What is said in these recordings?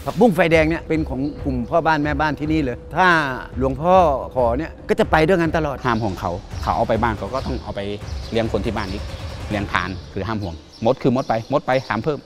ผักบุ้งไฟแดงเนี่ยเป็นของกลุ่มพ่อบ้านแม่บ้านที่นี่เลยถ้าหลวงพ่อขอเนี่ยก็จะไปด้วยกันตลอดห้ามห่วงเขาเอาไปบ้านเขาก็ต้องเอาไปเลี้ยงคนที่บ้านอีกเลี้ยงทานคือห้ามห่วงมดคือมดไปหามเพิ่ม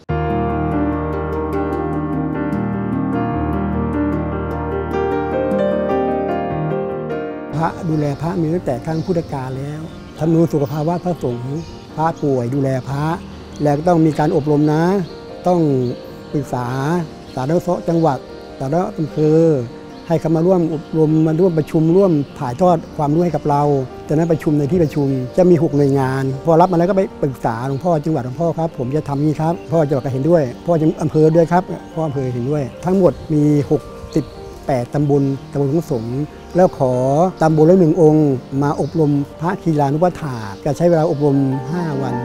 พระดูแลพระมีตั้งแต่ครั้งพุทธกาลแล้วธรรมนูญสุขภาวะพระสงฆ์พระป่วยดูแลพระแล้วก็ต้องมีการอบรมนะต้องปรึกษาสาธารณสุขจังหวัดสาธารณสุขอำเภอให้เขามาร่วมอบรมมาร่วมประชุมร่วมถ่ายทอดความรู้ให้กับเราจากนั้นประชุมในที่ประชุมจะมี6หน่วยงานพอรับมาแล้วก็ไปปรึกษาหลวงพ่อจังหวัดหลวงพ่อครับผมจะทำนี้ครับพ่อจังหวัดก็เห็นด้วยพ่อจังหวัดอำเภอด้วยครับพ่ออำเภอเห็นด้วยทั้งหมดมี68ตำบลของสงฆ์แล้วขอตำบลละ1 องค์มาอบรมพระคีลานุปัฏฐาน์จะใช้เวลาอบรม5 วัน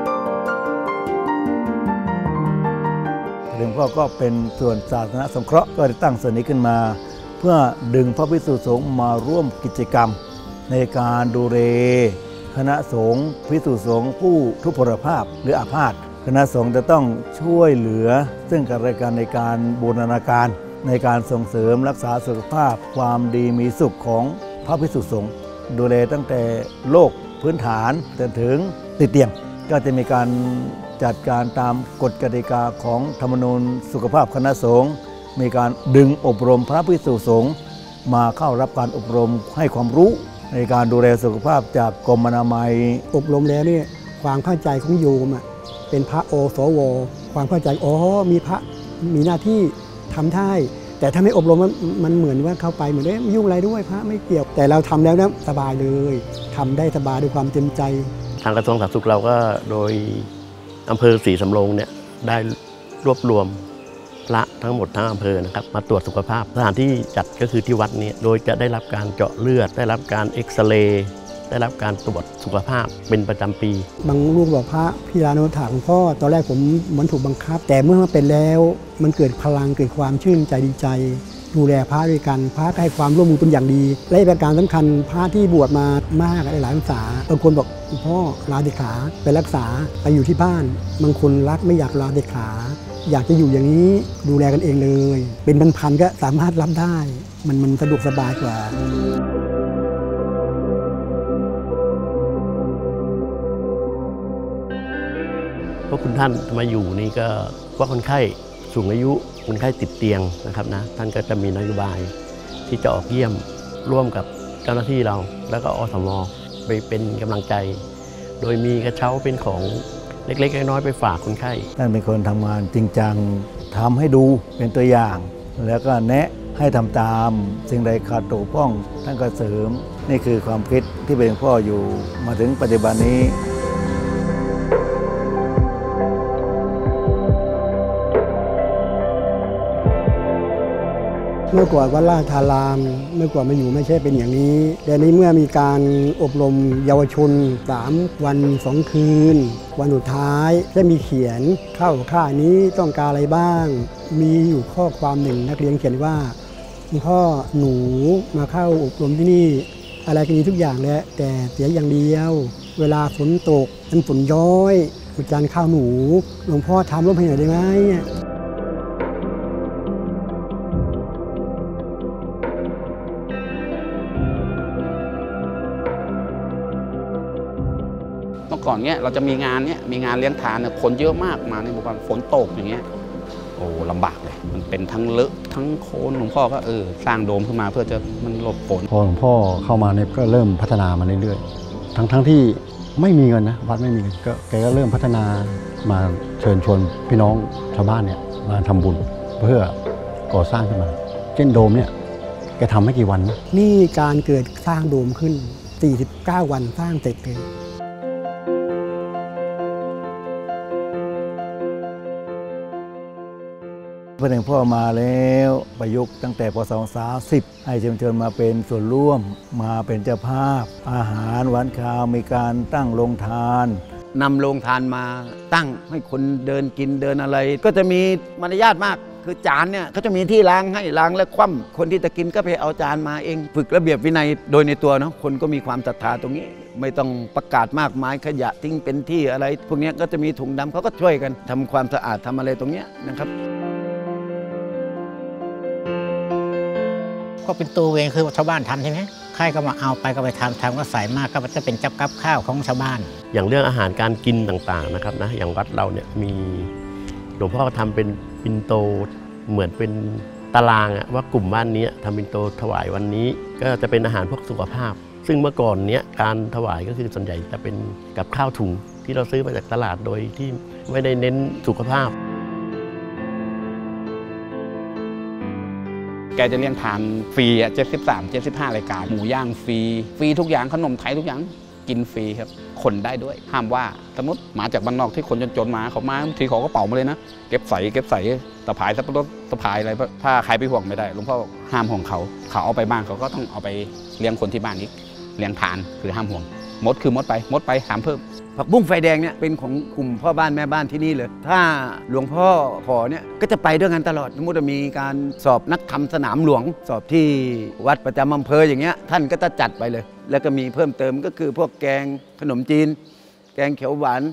หลวงพ่อก็เป็นส่วนศาสนสงเคราะห์ก็ได้ตั้งส่วนนี้ขึ้นมาเพื่อดึงพระภิกษุสงฆ์มาร่วมกิจกรรมในการดูแลคณะสงฆ์ภิกษุสงฆ์ผู้ทุพพลภาพหรืออาพาธคณะสงฆ์จะต้องช่วยเหลือซึ่งกันและกันในการบูรณาการในการส่งเสริมรักษาสุขภาพความดีมีสุขของพระภิกษุสงฆ์ดูแลตั้งแต่โรคพื้นฐานจนถึงติดเตียงก็จะมีการจัดการตามกฎกติกาของธรรมนูญสุขภาพคณะสงฆ์มีการดึงอบรมพระภิกษุสงฆ์มาเข้ารับการอบรมให้ความรู้ในการดูแลสุขภาพจากกรมอนามัยอบรมแล้วเนี่ยความเข้าใจของโยมเป็นพระโอสวความเข้าใจมีพระมีหน้าที่ทำได้แต่ถ้าไม่อบรมมันเหมือนว่าเข้าไปเหมือนไม่ยุ่งอะไรด้วยพระไม่เกี่ยวแต่เราทำแล้วนะสบายเลยทำได้สบายด้วยความเต็มใจทางกระทรวงสาธารณสุขเราก็โดยอำเภอศรีสำโรงเนี่ยได้รวบรวมพระทั้งหมดทั้งอำเภอนะครับมาตรวจสุขภาพสถานที่จัดก็คือที่วัดนี้โดยจะได้รับการเจาะเลือดได้รับการเอ็กซเรย์ได้รับการตรวจสุขภาพเป็นประจำปีบางลูกบอกพระพี่ลานุปัฏฐาน์ของพ่อตอนแรกผมเหมือนถูกบังคับแต่เมื่อมาเป็นแล้วมันเกิดพลังเกิดความชื่นใจดีใจดูแลพระด้วยกันพระให้ความร่วมมือเป็นอย่างดีและประการสำคัญพระที่บวชมามากหลายพรรษาบางคนบอกพ่อลาสิกขาไปรักษาไปอยู่ที่บ้านบางคนรักไม่อยากลาสิกขาอยากจะอยู่อย่างนี้ดูแลกันเองเลยเป็นพันๆก็สามารถรับได้มันสะดวกสบายกว่าเพราะคุณท่านมาอยู่นี่ก็ว่าคนไข้สูงอายุคนไข้ติดเตียงนะครับนะท่านก็จะมีนโยบายที่จะออกเยี่ยมร่วมกับเจ้าหน้าที่เราแล้วก็อสม.ไปเป็นกำลังใจโดยมีกระเช้าเป็นของเล็กๆน้อยๆไปฝากคนไข้ท่านเป็นคนทำงานจริงจังทำให้ดูเป็นตัวอย่างแล้วก็แนะให้ทำตามสิ่งใดขาดตกบกพร่องท่านก็เสริมนี่คือความคิดที่เป็นพ่ออยู่มาถึงปัจจุบันนี้เมื่อก่อนวัดราชธารามเมื่อก่อนมาอยู่ไม่ใช่เป็นอย่างนี้แต่นี้เมื่อมีการอบรมเยาวชน3 วัน 2 คืนวันสุดท้ายจะมีเขียนเข้าค่ายนี้ต้องการอะไรบ้างมีอยู่ข้อความหนึ่งนักเรียนเขียนว่าพ่อหนูมาเข้าอบรมที่นี่อะไรก็ดีทุกอย่างแหละแต่เสียอย่างเดียวเวลาฝนตกมันฝนย้อยอาจารย์ข้าวหนูหลวงพ่อทำร่มให้หน่อยได้ไหมเมื่อก่อนเนี้ยเราจะมีงานเลี้ยงทานเนี่ยคนเยอะมากมาในหมู่บ้านฝนตกอย่างเงี้ยโอ้ลำบากเลยมันเป็นทั้งเลอะทั้งโคลนหลวงพ่อก็สร้างโดมขึ้นมาเพื่อจะมันหลบฝนพอหลวงพ่อเข้ามาเนี่ยก็เริ่มพัฒนามาเรื่อยๆทั้งที่ไม่มีเงินนะวัดไม่มีเงินก็แกก็เริ่มพัฒนามาเชิญชวนพี่น้องชาวบ้านเนี่ยมาทำบุญเพื่อก่อสร้างขึ้นมาเช่นโดมเนี่ยแกทำไม่กี่วันนะนี่การเกิดสร้างโดมขึ้น49 วันสร้างเสร็จเลยพระเดชพ่อมาแล้วประยุกต์ตั้งแต่พศ30ให้เชิญชวนมาเป็นส่วนร่วมมาเป็นเจ้าภาพอาหารหวานข้าวมีการตั้งโรงทานนำโรงทานมาตั้งให้คนเดินกินเดินอะไรก็จะมีมารยาทมากคือจานเนี่ยเขาจะมีที่ล้างให้ล้างและคว่ำคนที่จะกินก็ไปเอาจานมาเองฝึกระเบียบวินัยโดยในตัวเนาะคนก็มีความศรัทธาตรงนี้ไม่ต้องประกาศมากมายขยะทิ้งเป็นที่อะไรพวกนี้ก็จะมีถุงดำเขาก็ช่วยกันทำความสะอาดทำอะไรตรงนี้นะครับก็เป็นตัวเองคือชาวบ้านทำใช่ไหมใครก็มาเอาไปก็ไปทำก็ใส่มากก็จะเป็นกับข้าวของชาวบ้านอย่างเรื่องอาหารการกินต่างๆนะครับนะอย่างวัดเราเนี่ยมีหลวงพ่อทำเป็นปิ่นโตเหมือนเป็นตารางว่ากลุ่มบ้านนี้ทำปิ่นโตถวายวันนี้ก็จะเป็นอาหารพวกสุขภาพซึ่งเมื่อก่อนเนี้ยการถวายก็คือส่วนใหญ่จะเป็นกับข้าวถุงที่เราซื้อมาจากตลาดโดยที่ไม่ได้เน้นสุขภาพแกจะเลี้ยงทานฟรี73-75 รายการหมูย่างฟรีทุกอย่างขนมไทยทุกอย่างกินฟรีครับคนได้ด้วยห้ามว่าสมมติมาจากบ้านนอกที่คนจนๆมาเขามาทีเขาก็เป่ามาเลยนะเก็บใส่ตะพายสับปะรดตะพายอะไรถ้าใครไปห่วงไม่ได้หลวงพ่อห้ามห่วงเขาเอาไปบ้านเขาก็ต้องเอาไปเลี้ยงคนที่บ้านอีกเลี้ยงทานคือห้ามห่วงมดคือมดไปหามเพิ่มผักบุ้งไฟแดงเนี่ยเป็นของกลุ่มพ่อบ้านแม่บ้านที่นี่เลยถ้าหลวงพ่อขอเนี่ยก็จะไปด้วยกันตลอดสมมติมีการสอบนักธรรมสนามหลวงสอบที่วัดประจำอำเภออย่างเงี้ยท่านก็จะจัดไปเลยแล้วก็มีเพิ่มเติมก็คือพวกแกงขนมจีนแกงเขียวหวาน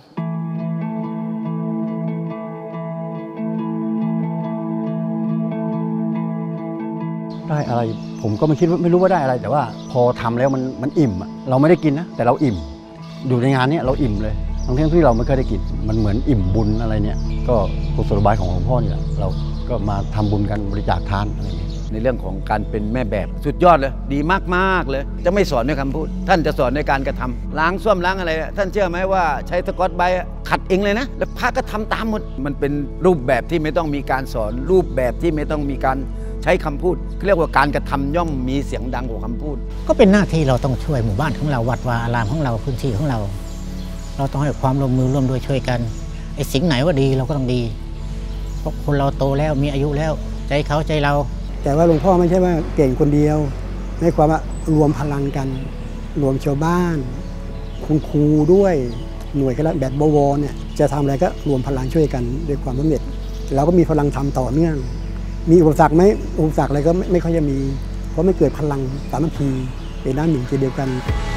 ได้อะไรผมก็ไม่รู้ว่าได้อะไรแต่ว่าพอทำแล้วมันอิ่มเราไม่ได้กินนะแต่เราอิ่มอยู่ในงานนี้เราอิ่มเลยทั้งที่เราไม่เคยได้กินมันเหมือนอิ่มบุญอะไรเนี่ยก็กุศโลบายของหลวงพ่อนี่แหละเราก็มาทำบุญกันบริจาคทานอะไรอย่างเงี้ยในเรื่องของการเป็นแม่แบบสุดยอดเลยดีมากๆเลยจะไม่สอนด้วยคำพูดท่านจะสอนในการกระทำล้างส้วมล้างอะไรท่านเชื่อไหมว่าใช้สกอตไบรท์ขัดเองเลยนะแล้วพระก็ทำตามหมดมันเป็นรูปแบบที่ไม่ต้องมีการสอนรูปแบบที่ไม่ต้องมีการใช้คำพูดเรียกว่าการกระทำย่อมมีเสียงดังกว่าคำพูดก็เป็นหน้าที่เราต้องช่วยหมู่บ้านของเราวัดวาอารามของเราพื้นที่ของเราต้องให้ความร่วมมือร่วมด้วยช่วยกันไอ้สิ่งไหนว่าดีเราก็ต้องดีเพราะคนเราโตแล้วมีอายุแล้วใจเขาใจเราแต่ว่าหลวงพ่อไม่ใช่ว่าเก่งคนเดียวในความว่ารวมพลังกันรวมชาวบ้านคุณครูด้วยหน่วยคณะแบบบวรเนี่ยจะทำอะไรก็รวมพลังช่วยกันด้วยความสำเร็จเราก็มีพลังทำต่อเนื่องมีอุปสรรคไหมอุปสรรคอะไรก็ไม่ค่อยจะมีเพราะไม่เกิดพลังสามัคคีเป็นด้านหนึ่งใจเดียวกัน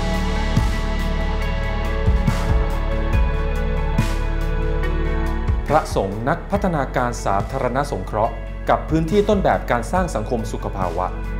พระสงฆ์นักพัฒนาการสาธารณสงเคราะห์กับพื้นที่ต้นแบบการสร้างสังคมสุขภาวะ